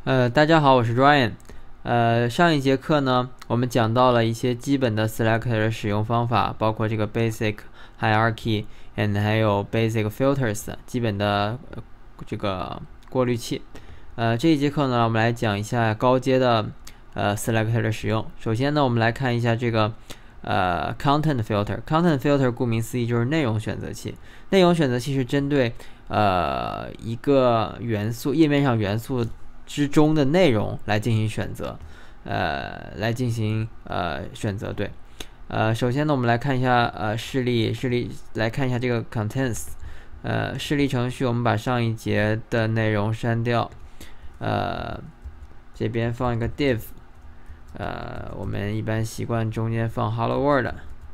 大家好，我是 Ryan。上一节课呢，我们讲到了一些基本的 selector 的使用方法，包括这个 basic hierarchy， 还有 basic filters 基本的这个过滤器。这一节课呢，我们来讲一下高阶的selector 的使用。首先呢，我们来看一下这个content filter。content filter 顾名思义就是内容选择器。内容选择器是针对一个元素页面上元素之中的内容来进行选择，选择。对，首先呢，我们来看一下示例来看一下这个 contents，示例程序，我们把上一节的内容删掉，这边放一个 div，我们一般习惯中间放 hello world，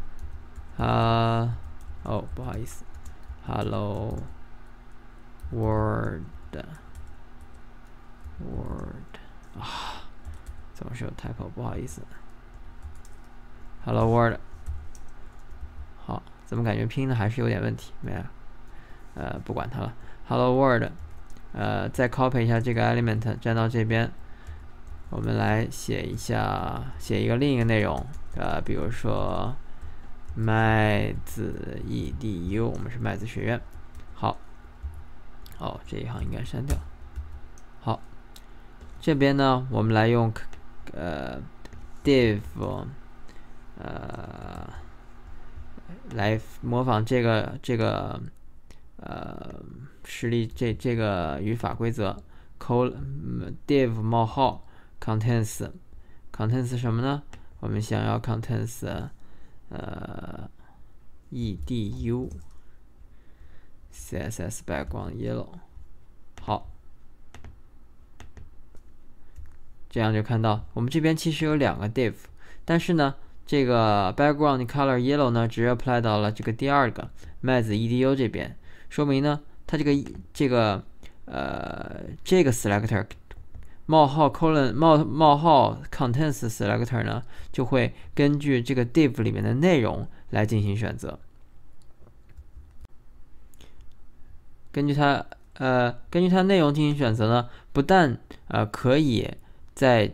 不好意思 ，hello world。怎么是有 typo？ 不好意思。Hello World。好，怎么感觉拼的还是有点问题？没有，不管它了。Hello World，再 copy 一下这个 element， 粘到这边。我们来写一个另一个内容，比如说麦子 edu， 我们是麦子学院。好，这一行应该删掉。好，这边呢，我们来用div 来模仿这个实例这个语法规则 div 冒号 contents 什么呢？我们想要 contents edu css background yellow。 好，这样就看到我们这边其实有两个 div， 但是呢，这个 background color yellow 呢只 apply 到了这个第二个麦子 edu 这边，说明呢它这个 selector 冒号 contents selector 呢就会根据这个 div 里面的内容来进行选择，根据它内容进行选择呢，不但可以在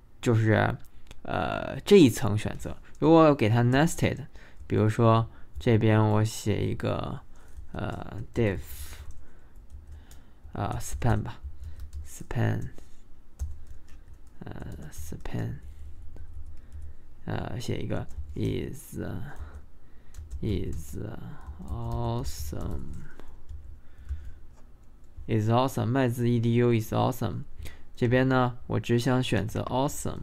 这一层选择，如果我给它 nested， 比如说这边我写一个div span 吧 span 写一个 is awesome 麦子 edu is awesome， 这边呢我只想选择 awesome，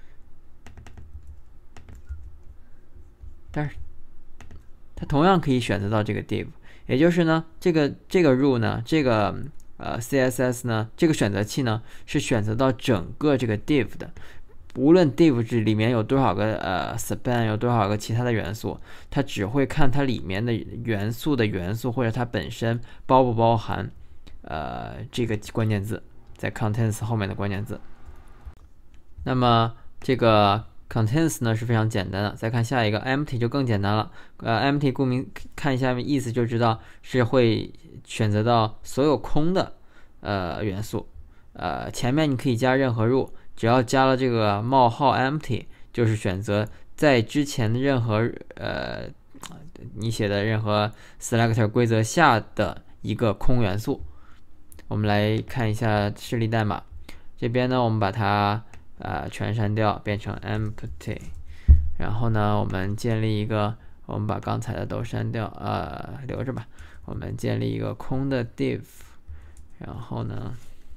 但是它同样可以选择到这个 div， 也就是呢这个 root 呢，这个CSS 呢，这个选择器呢是选择到整个这个 div 的，无论 div 这里面有多少个span， 有多少个其他的元素，它只会看它里面的元素或者它本身包不包含这个关键字，在 contents 后面的关键字。那么这个 contents 呢是非常简单的，再看下一个 empty 就更简单了。empty 顾名看一下意思就知道是会选择到所有空的元素，前面你可以加任何 root， 只要加了这个冒号 empty 就是选择在之前的任何你写的任何 selector 规则下的一个空元素。我们来看一下示例代码，这边呢我们把它全删掉，变成 empty， 然后呢我们建立一个，我们把刚才的都删掉，留着吧，我们建立一个空的 div， 然后呢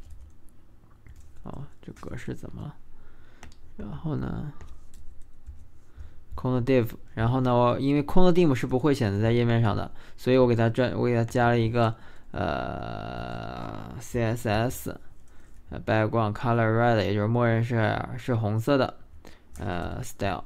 这格式怎么了？然后呢空的 div， 然后呢因为空的 div 是不会显示在页面上的，所以我给它加了一个CSS background color red， 也就是默认是红色的style，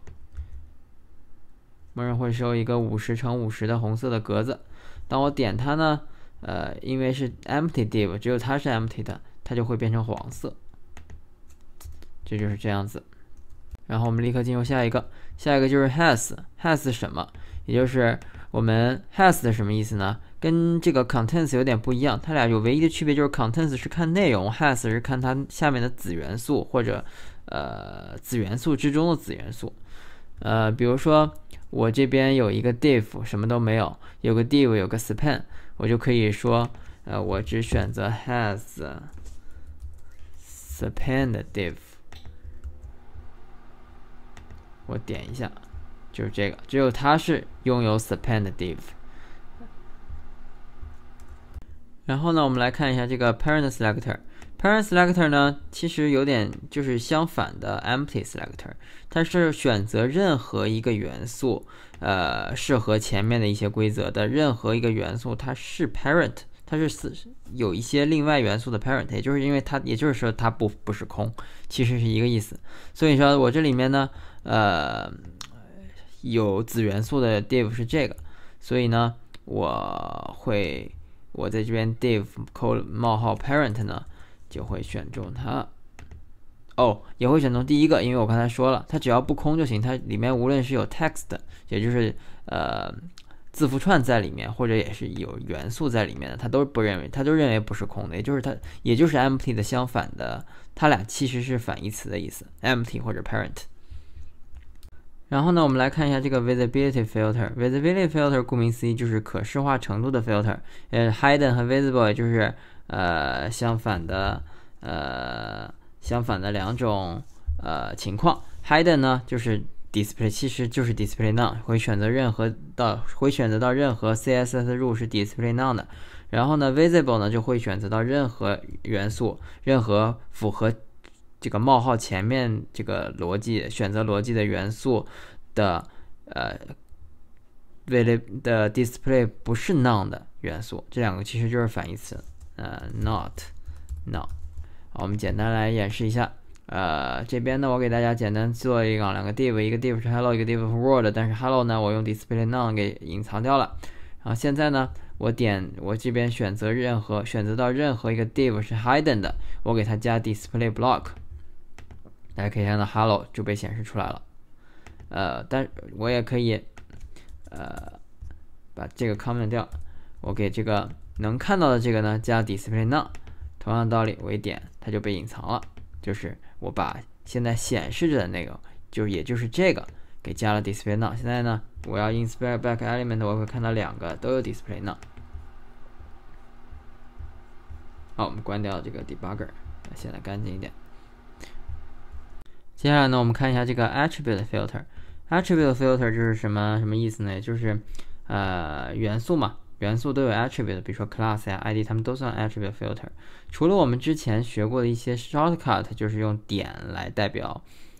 默认会收一个50×50的红色的格子。当我点它呢，因为是 empty div， 只有它是 empty 的，它就会变成黄色。这就是这样子。然后我们立刻进入下一个就是 has 什么，也就是我们 has 的什么意思呢？ 跟这个 contents 有点不一样，它俩有唯一的区别就是 contents 是看内容 ，has 是看它下面的子元素或者子元素之中的子元素。比如说我这边有一个 div 什么都没有，有个 div 有个 span， 我就可以说我只选择 has span 的 div， 我点一下，就是这个，只有它是拥有 span 的 div。然后呢，我们来看一下这个 parent selector。parent selector 呢，其实有点就是相反的 empty selector， 它是选择任何一个元素，适合前面的一些规则的任何一个元素，它是 parent， 它是有一些另外元素的 parent， 也就是因为它，也就是说它不是空，其实是一个意思。所以说我这里面呢，有子元素的 div 是这个，所以呢，我在这边 div :冒号 parent 呢，就会选中它。也会选中第一个，因为我刚才说了，它只要不空就行。它里面无论是有 text， 也就是字符串在里面，或者也是有元素在里面的，它都认为不是空的，也就是 empty 的相反的，它俩其实是反义词的意思 ，empty 或者 parent。然后呢，我们来看一下这个 visibility filter。visibility filter 顾名思义就是可视化程度的 filter。hidden 和 visible 也就是相反的两种情况。hidden 呢就是 display， 其实就是 display none， 会选择到任何 CSS 入是 display none 的。然后呢 visible 呢就会选择到任何元素，任何符合这个冒号前面这个选择逻辑的元素的display 不是 none 的元素，这两个其实就是反义词，not。好，我们简单来演示一下。这边呢，我给大家简单做两个 div， 一个 div 是 hello， 一个 div 是 world， 但是 hello 呢，我用 display none 给隐藏掉了。然后现在呢，我这边选择到任何一个 div 是 hidden 的，我给它加 display block。大家可以看到 hello 就被显示出来了。但我也可以把这个 comment 掉，我给这个能看到的这个呢加 display none， 同样道理我一点它就被隐藏了，就是我把现在显示着的那个也就是这个给加了 display none。现在呢我要 inspect back element， 我会看到两个都有 display none。好，我们关掉这个 debugger， 显得干净一点。接下来呢，我们看一下这个 attribute filter。attribute filter 就是什么意思呢？也就是元素嘛，元素都有 attribute， 比如说 class 呀、ID， 它们都算 attribute filter。除了我们之前学过的一些 shortcut， 就是用点来代表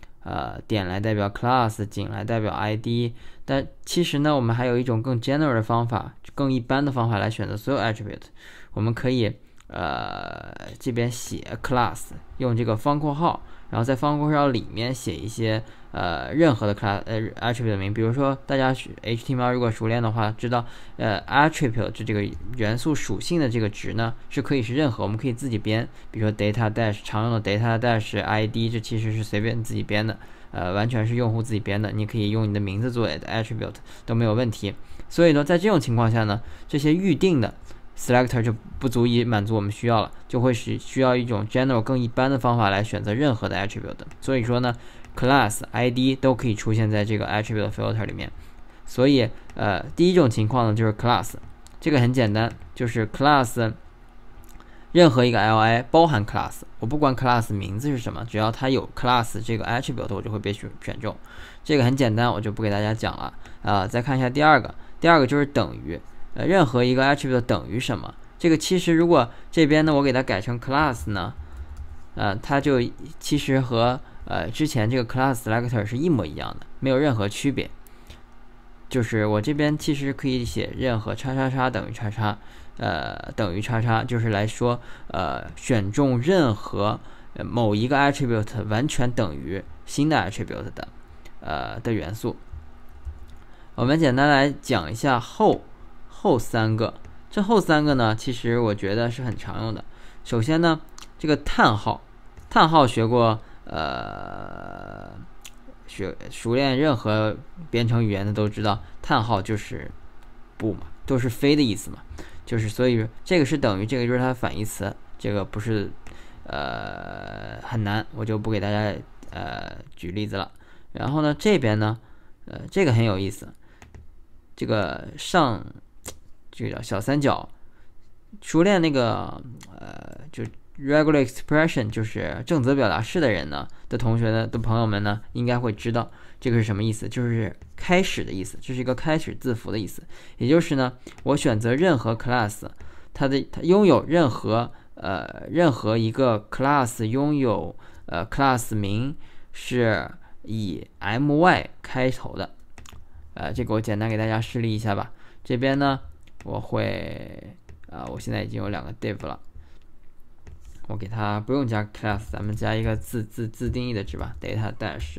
class， 井来代表 ID， 但其实呢，我们还有一种更 general 的方法，更一般的方法来选择所有 attribute。我们可以这边写 class， 用这个方括号。然后在方括号里面写一些任何的 class attribute 的名，比如说大家HTML 如果熟练的话，知道attribute 这个元素属性的这个值呢是可以是任何，我们可以自己编，比如说 data dash 常用的 data dash ID， 这其实是随便自己编的，完全是用户自己编的，你可以用你的名字作为 attribute 都没有问题。所以呢，在这种情况下呢，这些预定的selector 就不足以满足我们需要了，就会需要一种 general 更一般的方法来选择任何的 attribute。所以说呢 class ID 都可以出现在这个 attribute filter 里面。所以第一种情况呢就是 class， 这个很简单，就是 class 任何一个 li 包含 class， 我不管 class 名字是什么，只要它有 class 这个 attribute 我就会被选中。这个很简单，我就不给大家讲了。再看一下第二个就是等于。任何一个 attribute 等于什么？这个其实如果这边呢，我给它改成 class 呢，它就其实和之前这个 class selector 是一模一样的，没有任何区别。就是我这边其实可以写任何叉叉叉等于叉叉，等于叉叉，就是来说选中任何某一个 attribute 完全等于新的 attribute 的元素。我们简单来讲一下后三个，这后三个呢，其实我觉得是很常用的。首先呢，这个叹号学过，熟练任何编程语言的都知道，叹号就是不嘛，都是非的意思嘛。 就是所以这个是等于，这个就是它的反义词，这个不是很难，我就不给大家举例子了。然后呢，这边呢，这个很有意思，这个这个叫小三角，熟练那个就 regular expression 就是正则表达式的人呢的同学的朋友们呢，应该会知道这个是什么意思，就是开始的意思，这是一个开始字符的意思。也就是呢，我选择任何 class， 它拥有任何一个 class 拥有class 名是以 my 开头的。这个我简单给大家示例一下吧。这边呢，我会我现在已经有2个 div 了，我给它不用加 class， 咱们加一个自定义的值吧 ，data dash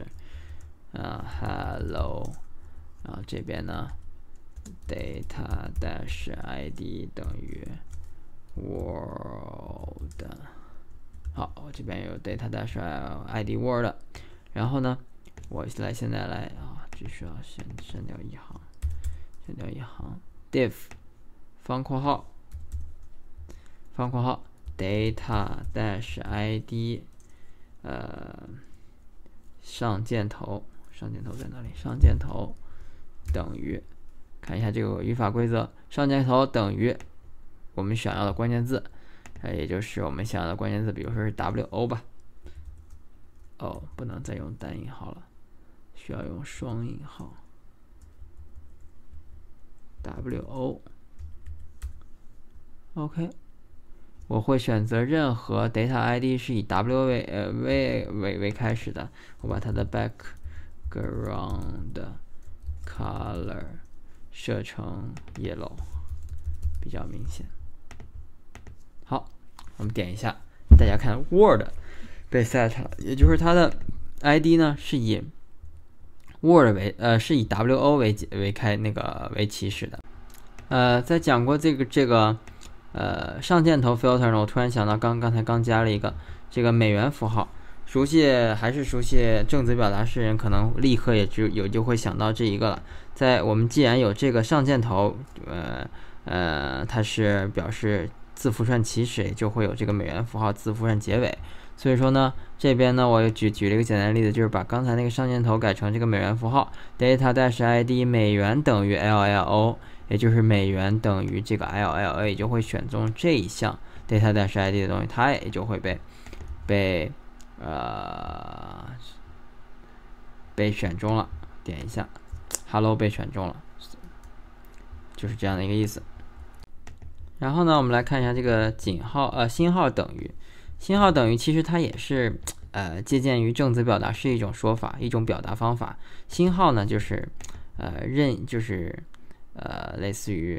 hello， 然后这边呢 data dash id 等于 world， 好，我这边有 data dash id world， 然后呢，我现在来只需要先删掉一行， div 方括号 data dash id 上箭头在哪里？上箭头等于，看一下这个语法规则，上箭头等于我们想要的关键字，也就是我们想要的关键字，比如说是 wo 吧。不能再用单引号了，需要用双引号 wo。 OK， 我会选择任何 data id 是以 w 为开始的，我把它的 background color 设成 yellow， 比较明显。好，我们点一下，大家看 Word 被 set 了，也就是它的 ID 呢是以 Word 是以 wo 为起始的。在讲过这个上箭头 filter 呢，我突然想到刚才加了一个这个美元符号，熟悉正则表达式人可能立刻就会想到这一个了。在我们既然有这个上箭头，它是表示字符串起始，也就会有这个美元符号字符串结尾。所以说呢，这边呢我也举了一个简单的例子，就是把刚才那个上箭头改成这个美元符号 data dash id 美元等于 LLO， 也就是美元等于这个 LLO， 也就会选中这一项 data dash id 的东西，它也就会被选中了。点一下 hello 被选中了，就是这样的一个意思。然后呢，我们来看一下这个星号等于。星号等于其实它也是借鉴于正则表达式一种说法，一种表达方法。星号呢就是类似于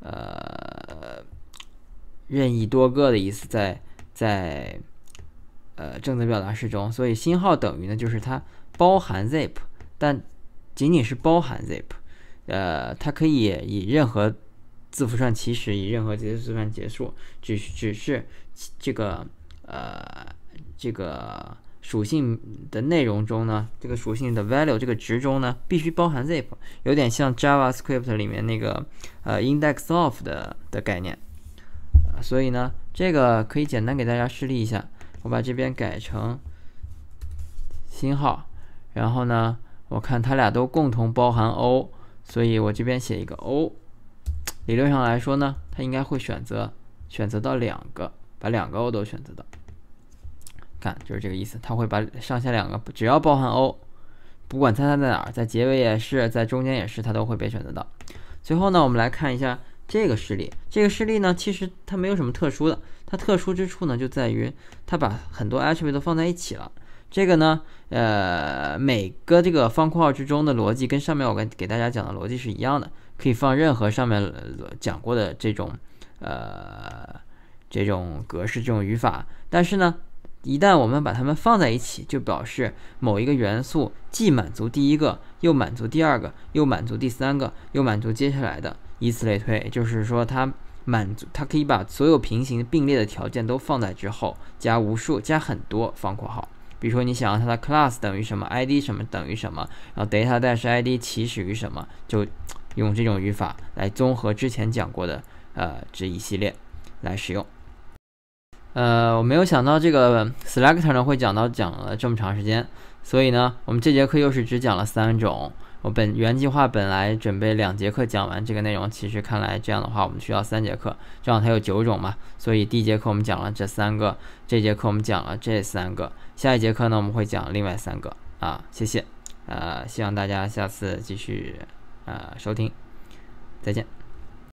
任意多个的意思，在正则表达式中，所以星号等于呢就是它包含 zip， 但仅仅是包含 zip， 它可以以任何字符串起始，以任何字符串结束，只是这个属性的内容中呢，这个属性的 value 这个值中呢，必须包含 zip， 有点像 JavaScript 里面那个index of 的概念。所以呢，这个可以简单给大家示例一下。我把这边改成星号，然后呢，我看它俩都共同包含 O， 所以我这边写一个 O。理论上来说呢，它应该会选择到2个，把2个 O 都选择到。看，就是这个意思，它会把上下2个只要包含 O， 不管它在哪儿，在结尾也是，在中间也是，它都会被选择到。最后呢，我们来看一下这个示例。这个示例呢，其实它没有什么特殊的，它特殊之处呢就在于它把很多 attribute 都放在一起了。这个呢，每个这个方括号之中的逻辑跟上面我给大家讲的逻辑是一样的，可以放任何上面讲过的这种格式、这种语法。但是呢，一旦我们把它们放在一起，就表示某一个元素既满足第一个，又满足第二个，又满足第三个，又满足接下来的，以此类推。也就是说，它可以把所有平行并列的条件都放在之后，加很多方括号。比如说你想要它的 class 等于什么 ，id 什么等于什么，然后 data dash id 起始于什么，就用这种语法来综合之前讲过的这一系列来使用。我没有想到这个 selector 呢会讲了这么长时间，所以呢，我们这节课又是只讲了3种。我原计划本来准备2节课讲完这个内容，其实看来这样的话我们需要3节课，这样它有9种嘛，所以第一节课我们讲了这3个，这节课我们讲了这3个，下一节课呢我们会讲另外3个啊，谢谢，希望大家下次继续收听，再见。